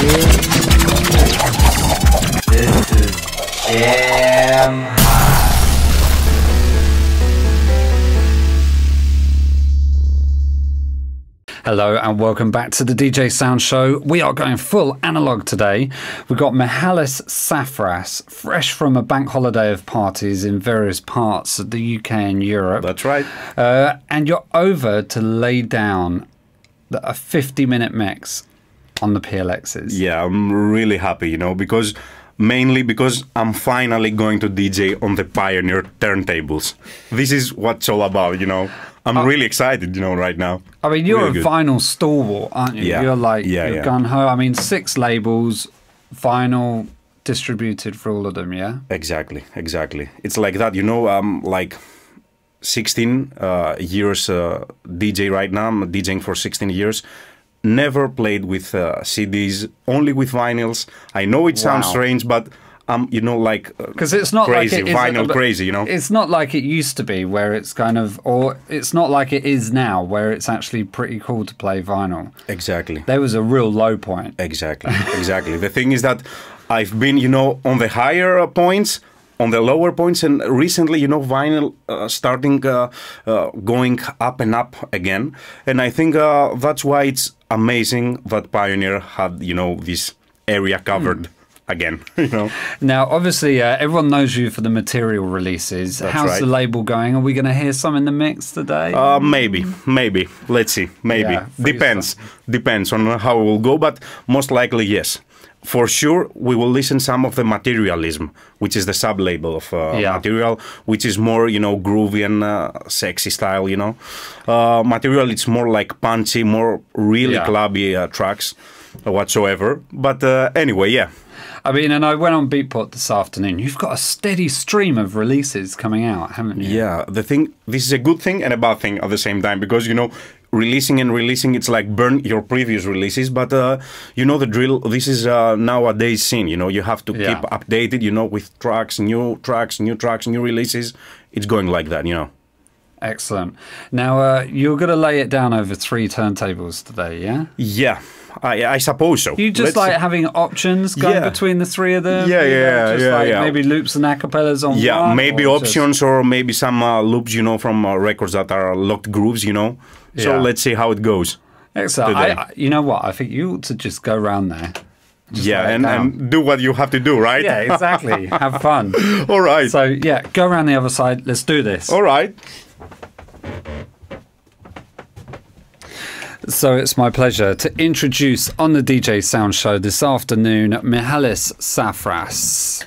This is Jam High. Hello and welcome back to the DJsounds Show. We are going full analog today. We've got Mihalis Safras, fresh from a bank holiday of parties in various parts of the UK and Europe. That's right. And you're over to lay down a 50-minute mix on the PLXs. Yeah, I'm really happy, you know, mainly because I'm finally going to DJ on the Pioneer turntables. This is what it's all about, you know. I'm really excited, you know, right now. I mean, you're really a good. vinyl stalwart, aren't you? Yeah. You're like, Yeah, you're yeah. gung-ho. I mean, 6 labels, vinyl distributed for all of them, yeah? Exactly. It's like that, you know, I'm like 16 years DJ right now. I'm DJing for 16 years. Never played with CDs, only with vinyls. I know it sounds strange, but you know, like because it's not crazy, like it is, vinyl crazy, you know. It's not like it used to be, where it's kind of, or it's not like it is now, where it's actually pretty cool to play vinyl. Exactly. There was a real low point. Exactly. The thing is that I've been, you know, on the higher points, on the lower points, and recently, you know, vinyl starting going up and up again, and I think that's why it's amazing that Pioneer had, you know, this area covered. Again, you know. Now, obviously, everyone knows you for the material releases. That's How's right. the label going? Are we going to hear some in the mix today? Maybe. Let's see. Maybe. Yeah, Depends on how it will go, but most likely, yes. For sure, we will listen some of the Materialism, which is the sub-label of Material, which is more, you know, groovy and sexy style, you know. Material, it's more like punchy, more really clubby tracks whatsoever. But anyway, yeah. I mean, and I went on Beatport this afternoon. You've got a steady stream of releases coming out, haven't you? Yeah, this is a good thing and a bad thing at the same time, because, you know, releasing, it's like burn your previous releases, but you know the drill. This is nowadays scene, you know, you have to keep updated, you know, with new tracks, new releases. It's going like that, you know. Excellent. Now, you're going to lay it down over 3 turntables today, yeah? Yeah. I suppose so. You just like having options going between the 3 of them? Yeah. Maybe loops and acapellas on one? Maybe options or maybe some loops, you know, from records that are locked grooves, you know. So let's see how it goes. Excellent. You know what? I think you ought to just go around there. And do what you have to do, right? Yeah, exactly. Have fun. All right. So, yeah, go around the other side. Let's do this. All right. So it's my pleasure to introduce on the DJsounds Show this afternoon Mihalis Safras.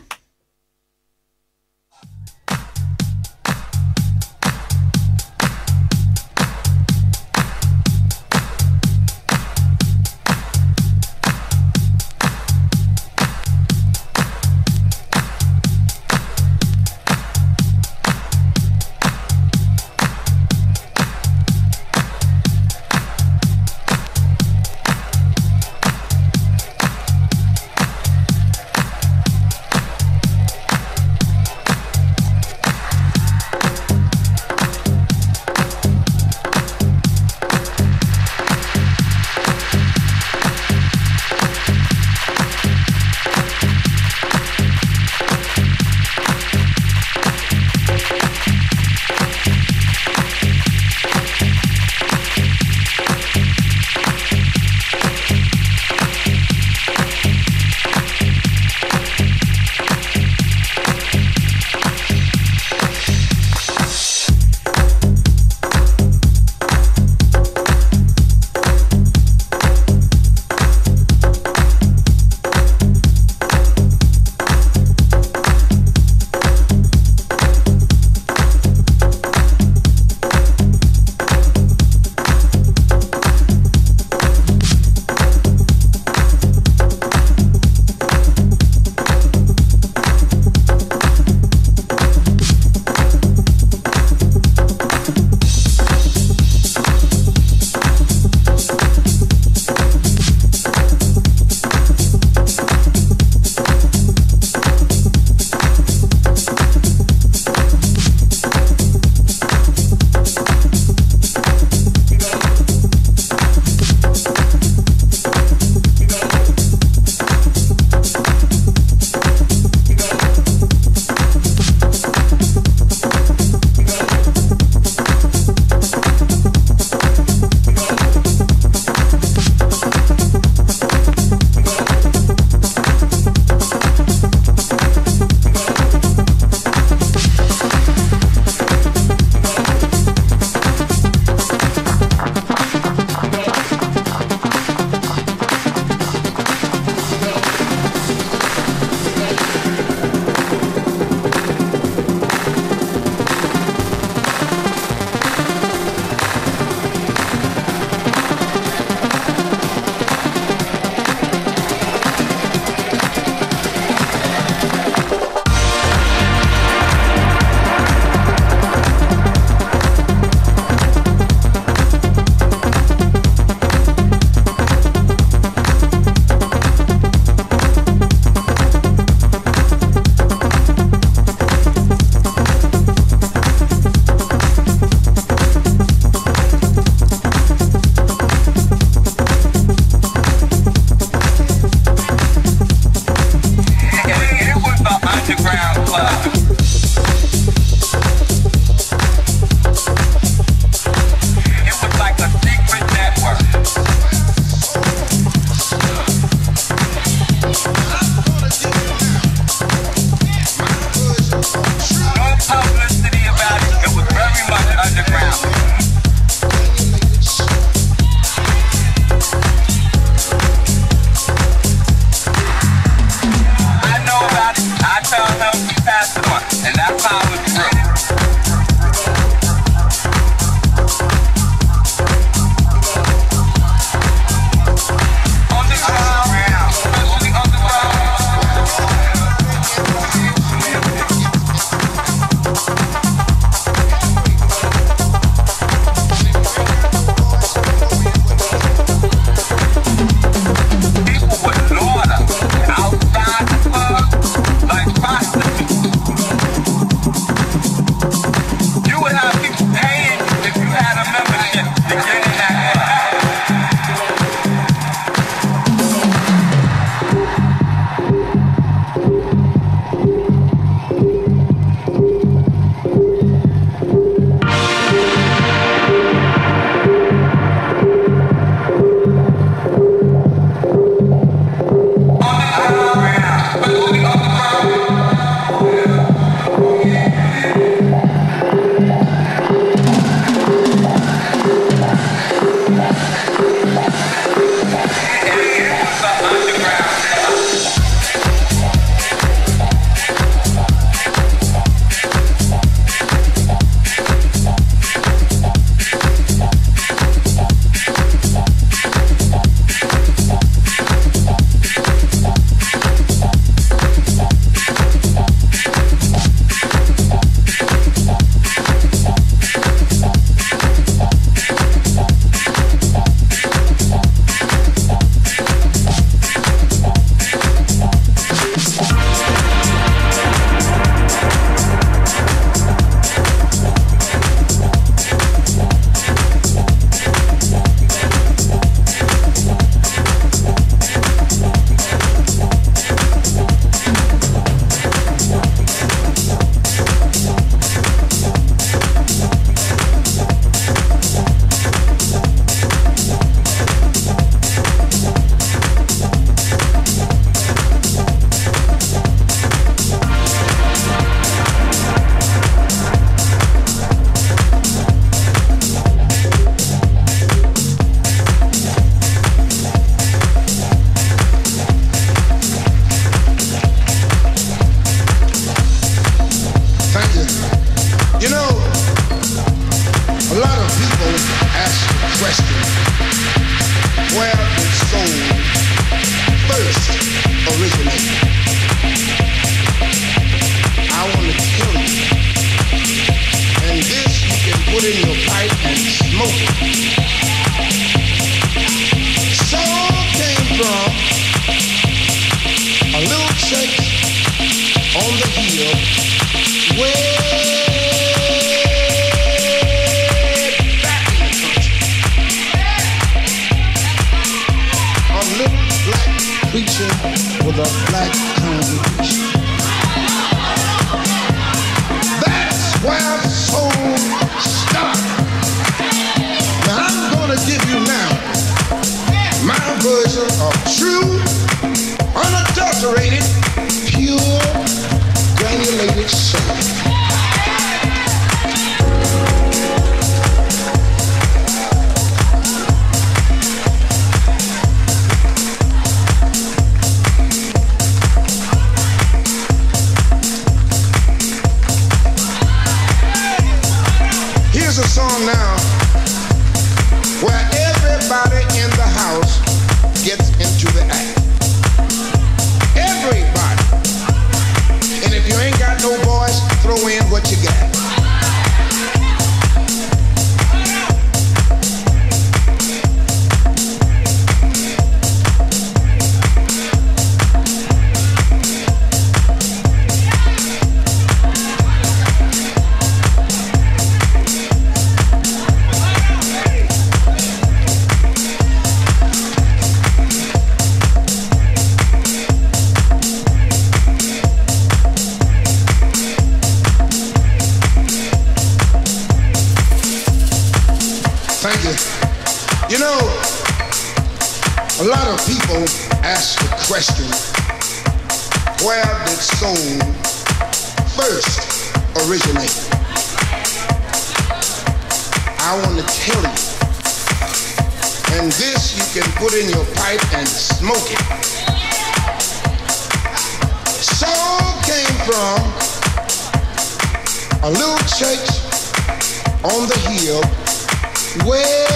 a little church on the hill, way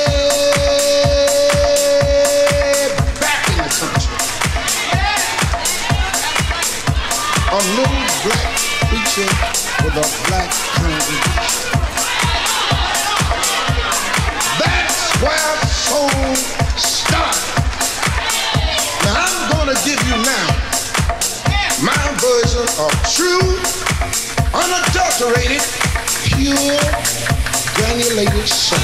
back in the country. A little black preacher with a black congregation. That's where soul started. Now I'm gonna give you now my version of true, unadulterated, pure, granulated soul.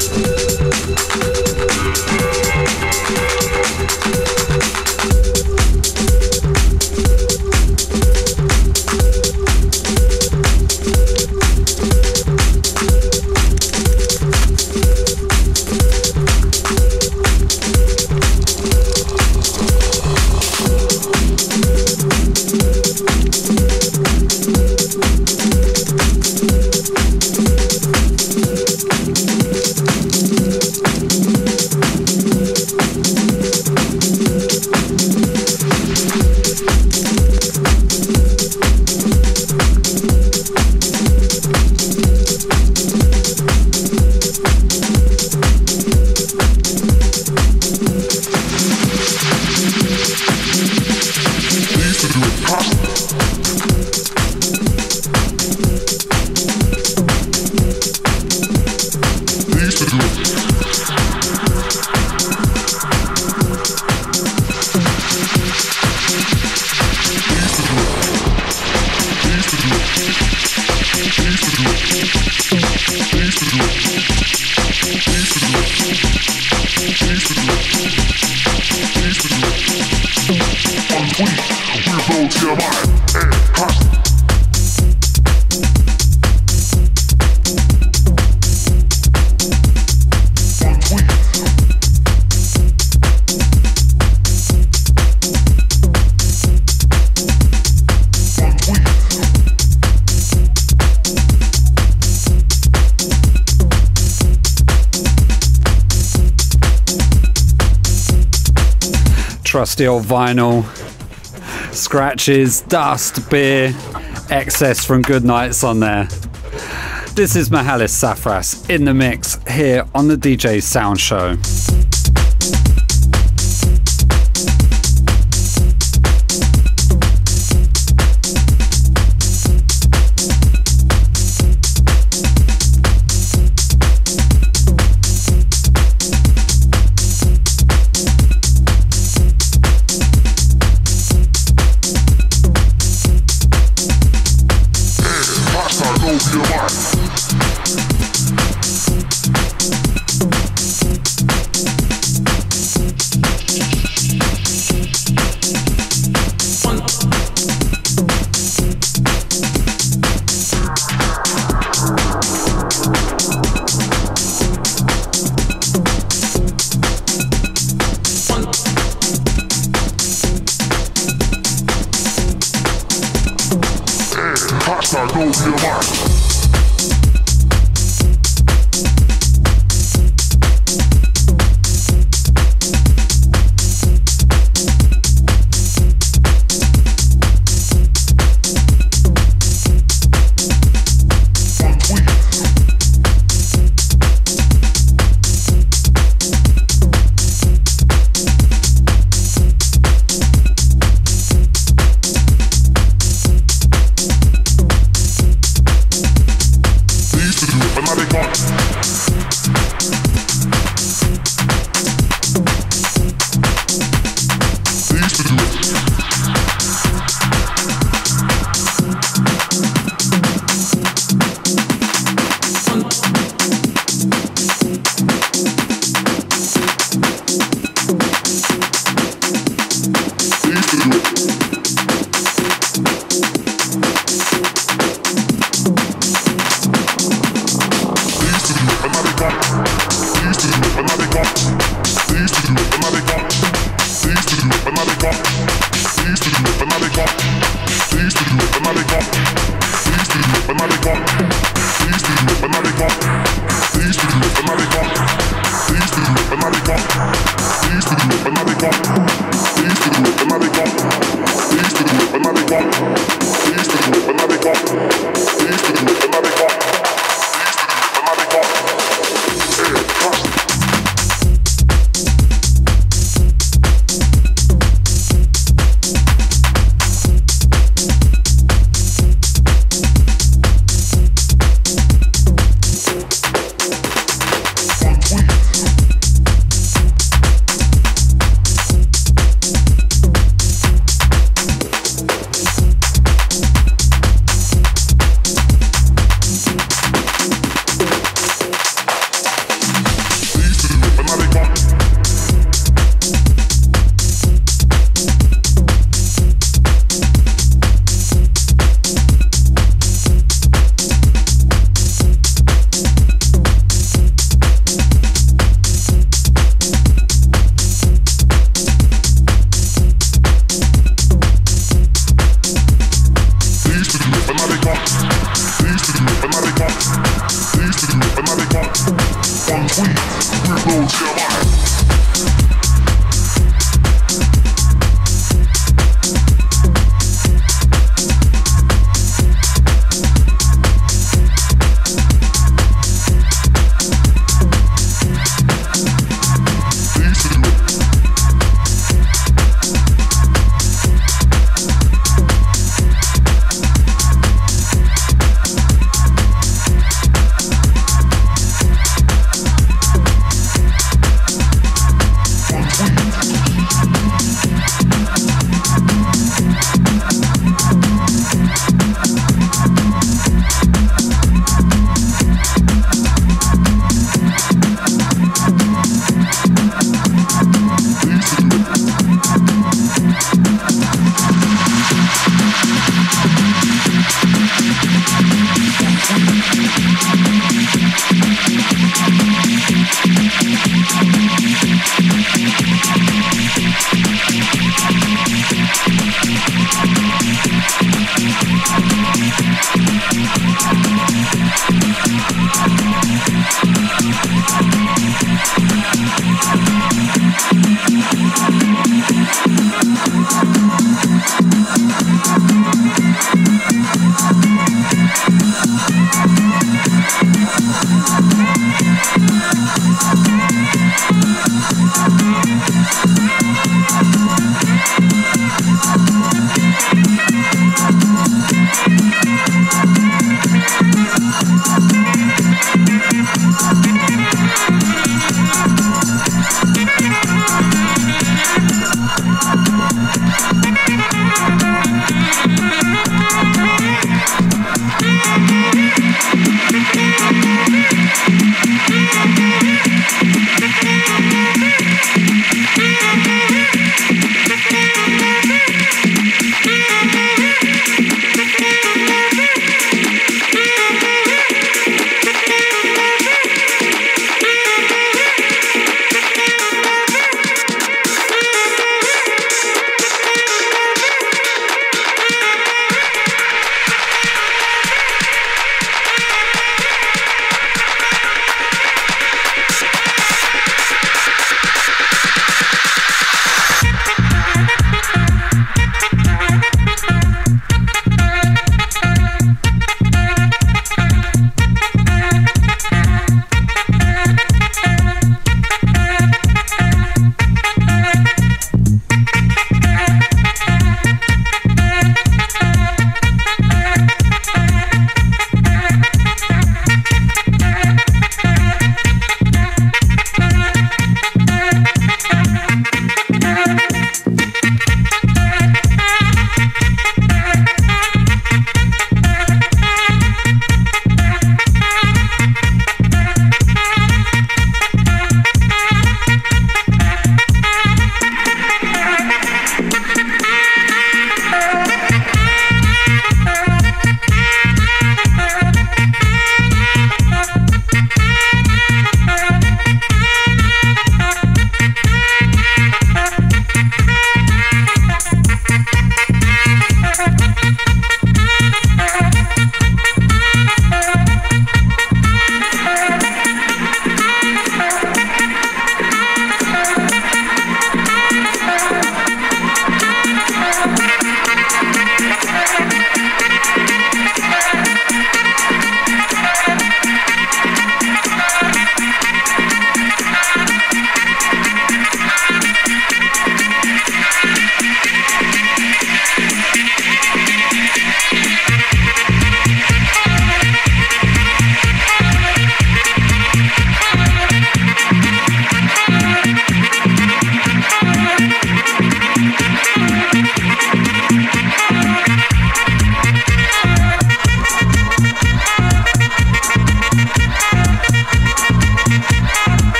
Trusty old vinyl, scratches, dust, beer, excess from good nights on there. This is Mihalis Safras in the mix here on the DJsounds Show.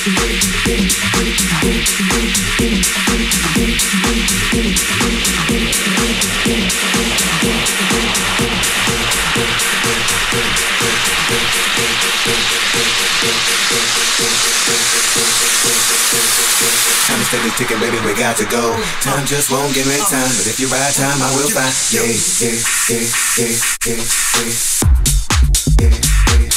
Time is steady ticking, baby, we got to go. Time just won't give me time, but if you ride time, I will find. Yeah, yeah, yeah, yeah, yeah, yeah, yeah, yeah.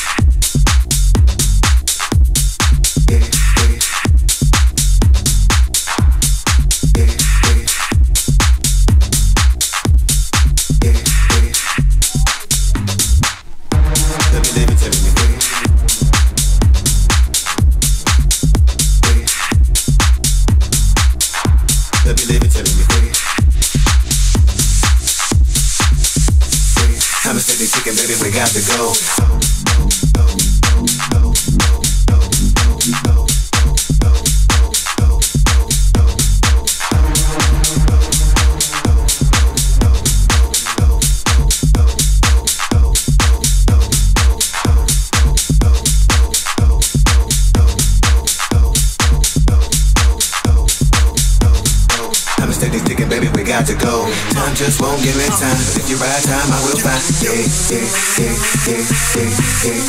Baby, we got to go. Time is steady ticking, baby, we got to go. Time just won't give me time, but if you ride time, I will find. Yeah, yeah, yeah, yeah, yeah, yeah.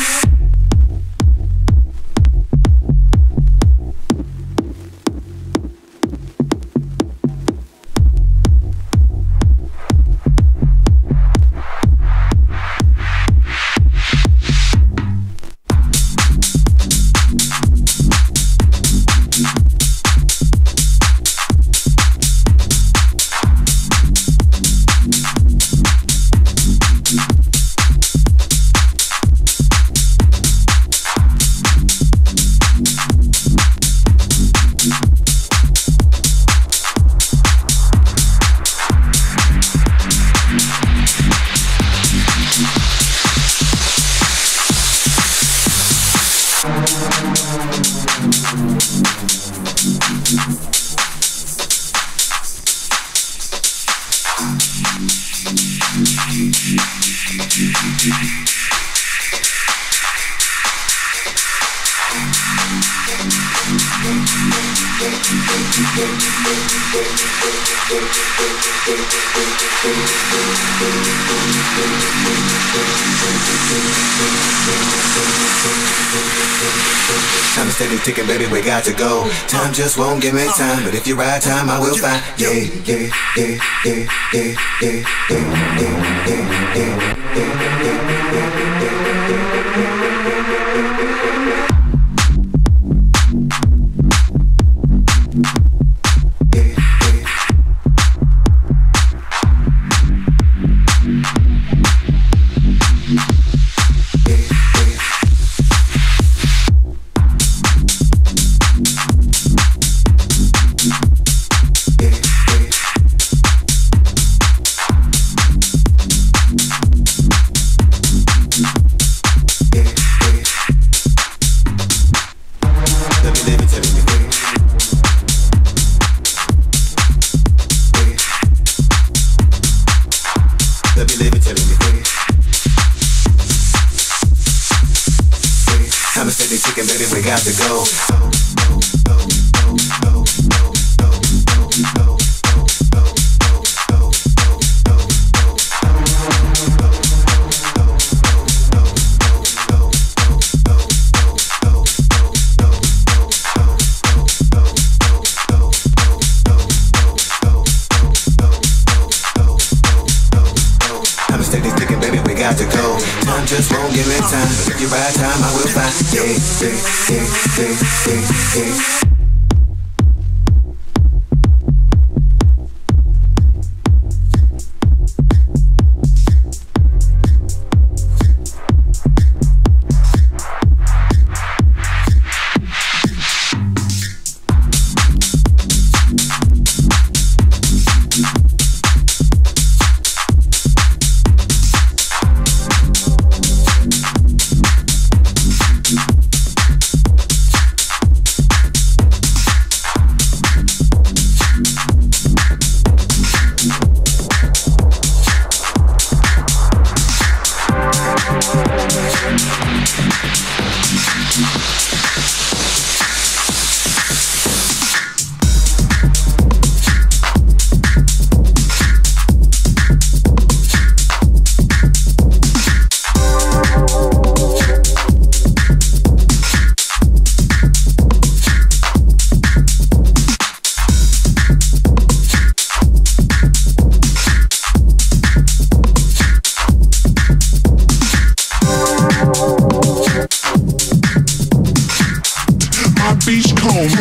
Time is steady ticking, baby, we got to go. Time just won't give me time, but if you ride time, I will find. Yeah, yeah, yeah, yeah, yeah, yeah, yeah, yeah, yeah,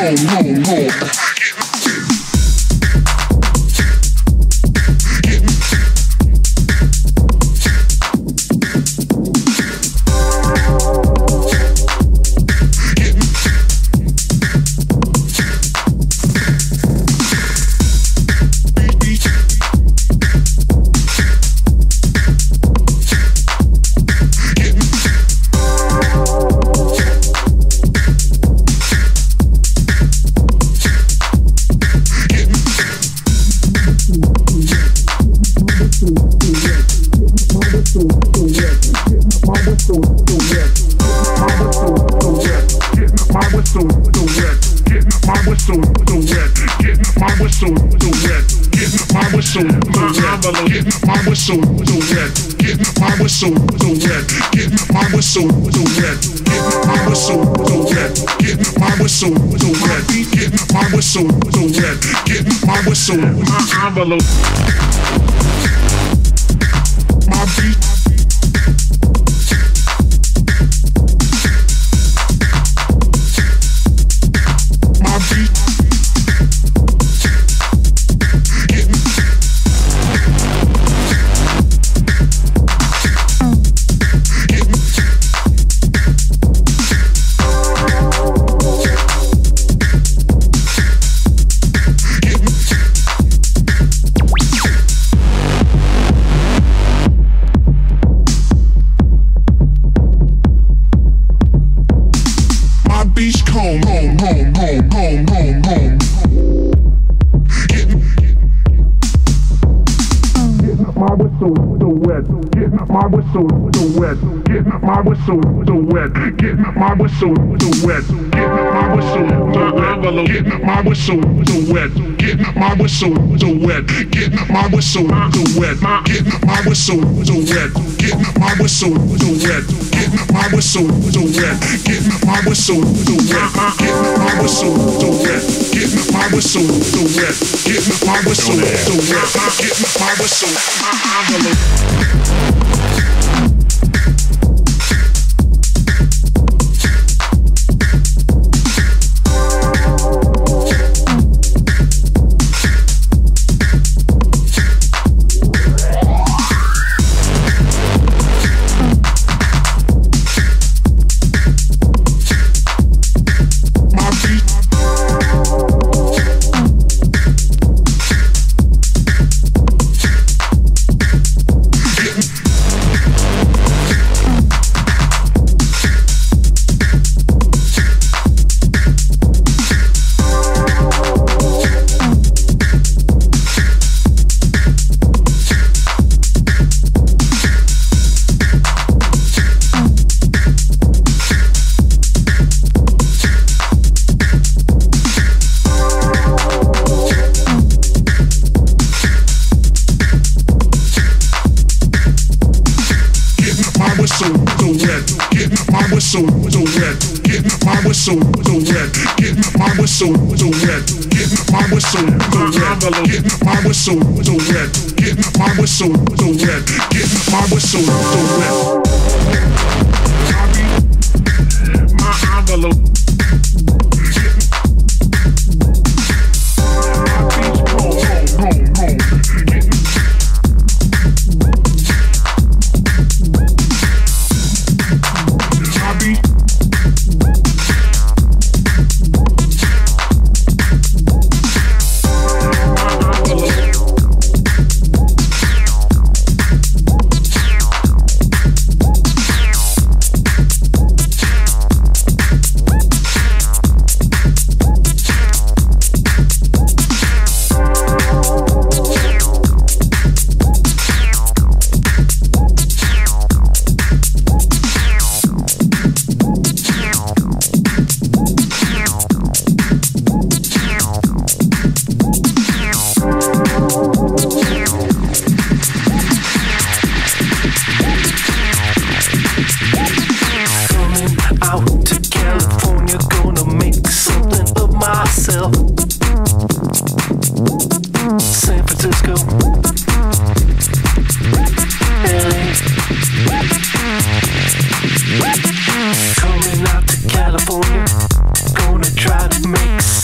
Coming out to California, gonna try to make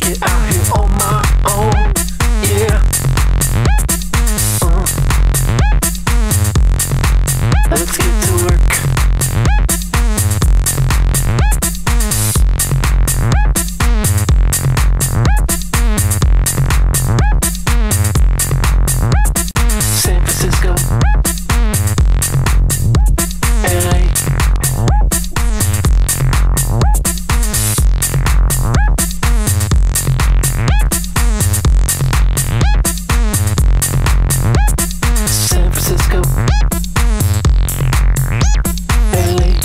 it out here on my own. Yeah. Let's get to work. San Francisco, LA, San Francisco, LA.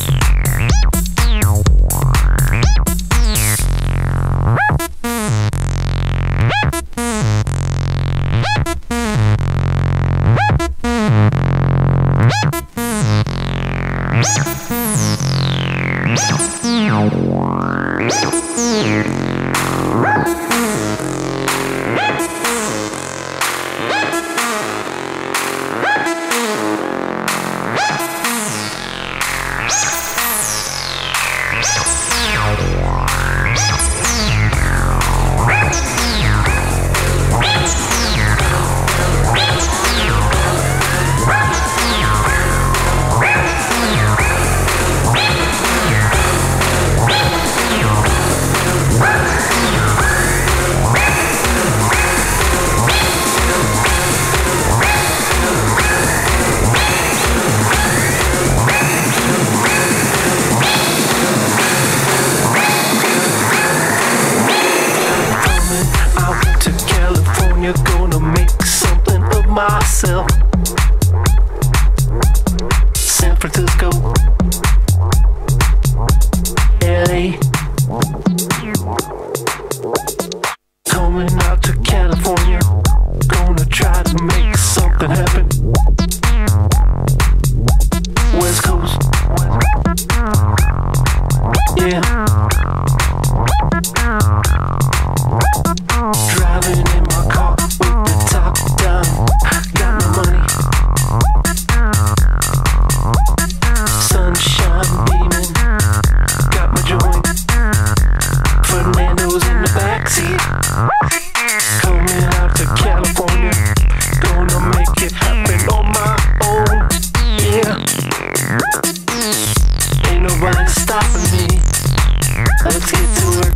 Gonna make something of myself. San Francisco, LA. Coming out to California, gonna try to make something happen. West Coast, yeah. Driving in my car with the top down, got my money. Sunshine beaming, got my joint. Fernando's in the backseat. Coming out to California, gonna make it happen on my own. Yeah, ain't nobody stopping me. Let's get to work.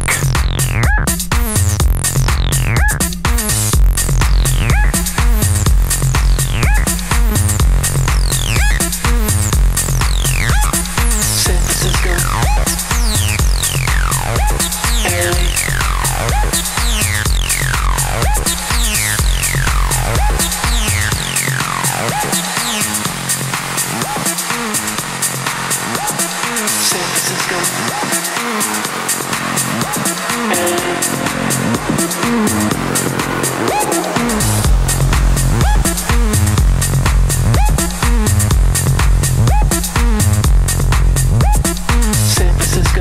San Francisco, LA. San Francisco, San Francisco,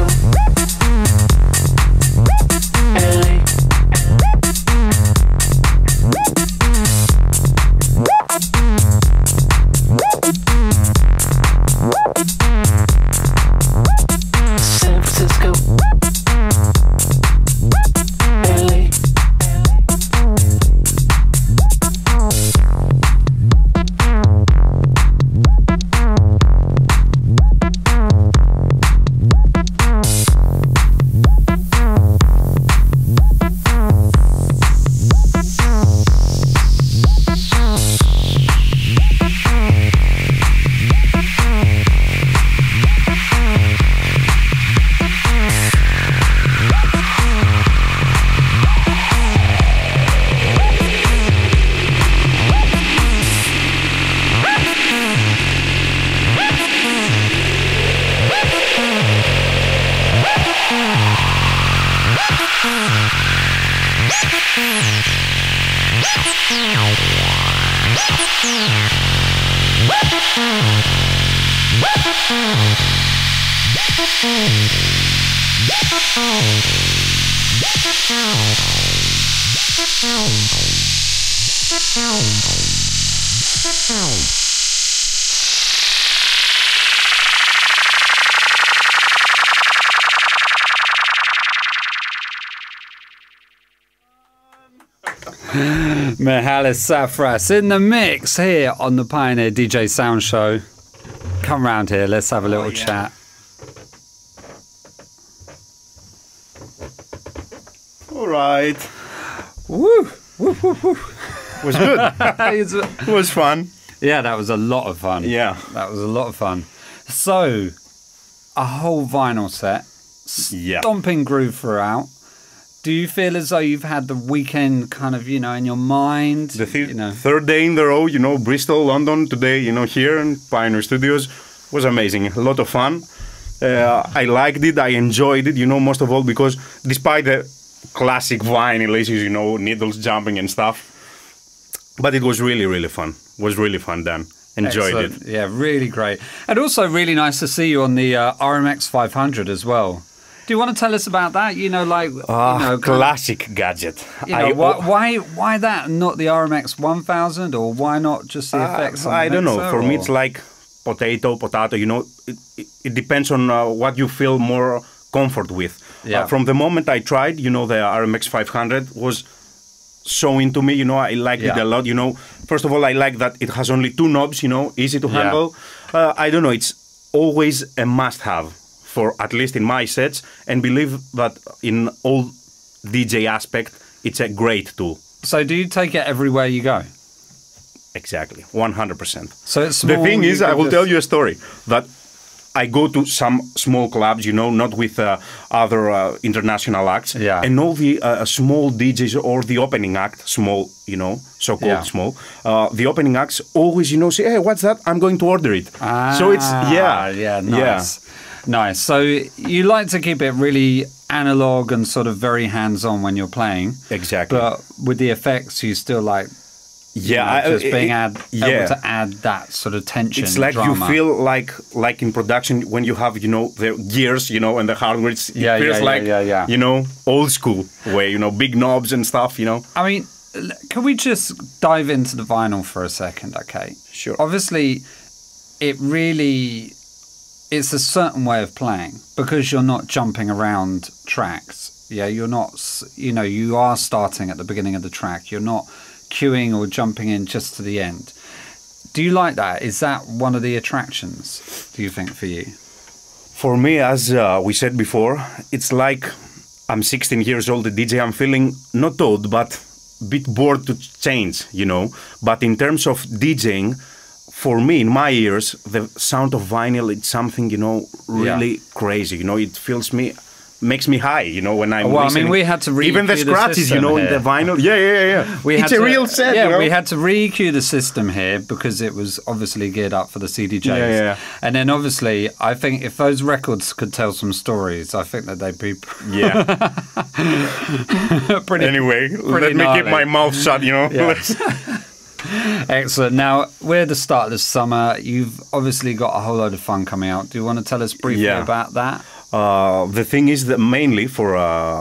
LA. San Francisco, LA. Mihalis Safras in the mix here on the Pioneer DJ Sound Show. Come round here, let's have a little chat. All right. Woo! Woo, woo, woo. Was good. It was fun. Yeah, that was a lot of fun. Yeah. That was a lot of fun. So, a whole vinyl set, stomping groove throughout. Do you feel as though you've had the weekend kind of, in your mind? The third day in the row, Bristol, London, today, here in Pioneer Studios, was amazing. A lot of fun. I liked it. I enjoyed it, most of all because despite the classic vinyl issues, needles jumping and stuff, but it was really, really fun. It was really fun, Dan. Enjoyed Excellent. it. Yeah, really great. And also really nice to see you on the RMX 500 as well. Do you want to tell us about that? Classic gadget. Why that, not the RMX 1000, or why not just the effects? I don't know. For me, it's like potato. It depends on what you feel more comfort with. Yeah. From the moment I tried, the RMX 500 was so into me. I liked it a lot. First of all, I like that it has only 2 knobs. Easy to handle. I don't know. It's always a must-have for at least in my sets, and believe that in all DJ aspect, it's a great tool. So do you take it everywhere you go? Exactly, 100%. So it's small, the thing is, I will tell you a story that I go to some small clubs, not with other international acts, and all the small DJs or the opening act, small, so-called small, the opening acts always, say, hey, what's that? I'm going to order it. So it's, nice. Nice. So you like to keep it really analog and sort of very hands-on when you're playing. Exactly. But with the effects, you still like... just being able to add that sort of tension. It's like drama. you feel like in production when you have the gears, and the hardware. It feels like old school way, big knobs and stuff. I mean, can we just dive into the vinyl for a second? Okay. Sure. Obviously, it's a certain way of playing because you're not jumping around tracks. Yeah, you're not. You are starting at the beginning of the track. You're not queuing or jumping in just to the end. Do you like that? Is that one of the attractions, do you think, for you? For me, as we said before, it's like I'm 16 years old, the DJ. I'm feeling not old, but a bit bored to change, But in terms of DJing, for me, in my ears, the sound of vinyl, it's something, really crazy. It makes me high, when I'm listening. I mean, we had to re-EQ even the scratches, in the vinyl. It's a real set. We had to re-EQ the system here because it was obviously geared up for the CDJs. And then obviously, I think if those records could tell some stories, I think that they'd be pretty. Anyway, let me keep my mouth shut. Excellent. Now, we're at the start of the summer. You've obviously got a whole load of fun coming out. Do you want to tell us briefly about that? The thing is that mainly for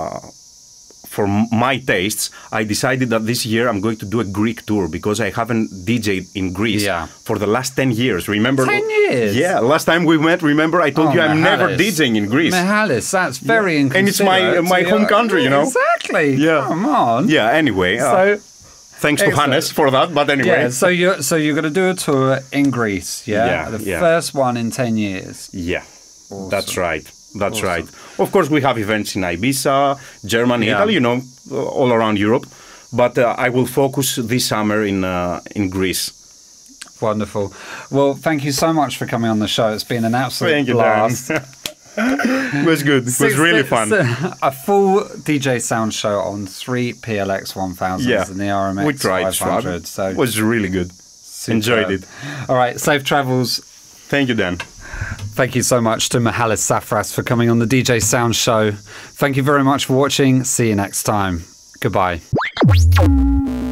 my tastes, I decided that this year I'm going to do a Greek tour because I haven't DJed in Greece for the last 10 years. Remember? 10 years? Yeah, last time we met, remember, I told you I'm never DJing in Greece. Mihalis, that's very inconsiderate. And it's my home country, Exactly. Yeah. Come on. Yeah, anyway. Thanks to Hannes for that, but anyway. Yeah, so you're going to do a tour in Greece, the first one in 10 years. Yeah, awesome. That's right. That's right. Of course, we have events in Ibiza, Germany, Italy, all around Europe. But I will focus this summer in Greece. Wonderful. Well, thank you so much for coming on the show. It's been an absolute blast. It was good. It was really fun. A full DJ sound show on 3 PLX 1000s and the RMX we tried 500. So it was really good. Superb. Enjoyed it. All right, safe travels. Thank you, Dan. Thank you so much to Mihalis Safras for coming on the DJ Sound Show. Thank you very much for watching. See you next time. Goodbye.